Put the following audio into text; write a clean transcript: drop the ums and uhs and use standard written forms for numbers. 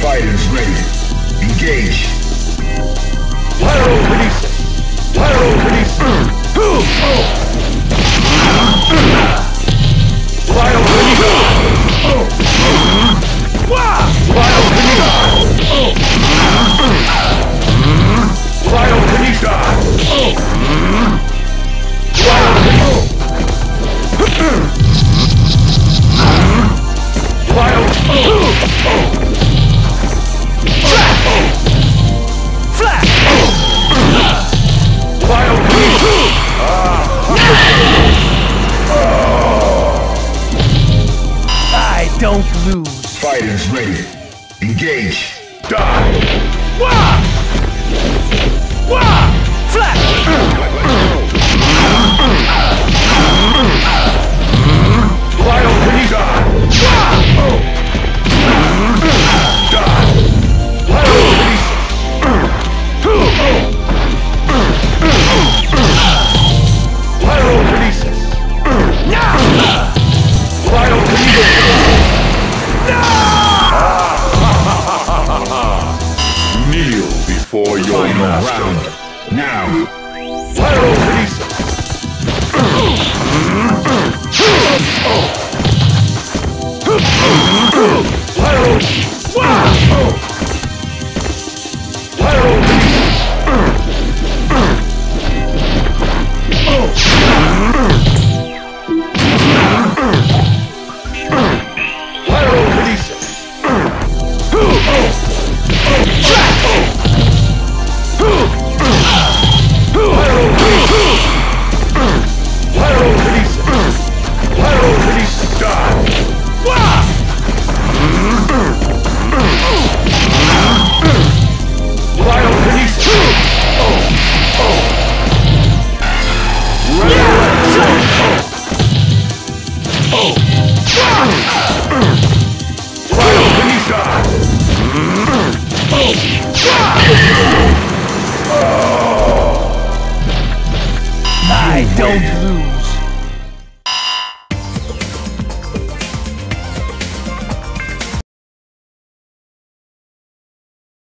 Fighters ready. Engage. Pyrokinesis. Pyrokinesis. I don't lose. Fighters ready. Engage. Die! Wah! Wah! Flat! Pyrokinesis! Wah! Die! Pyrokinesis! Pyrokinesis! Kneel before your Final master. round. Now. Pyrokinesis! I don't